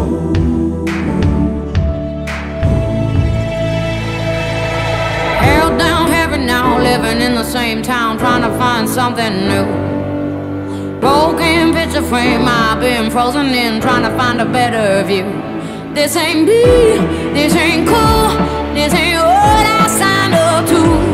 Held down heavy now, living in the same town, trying to find something new. Broken picture frame, I've been frozen in, trying to find a better view. This ain't me, this ain't cool, this ain't what I signed up to.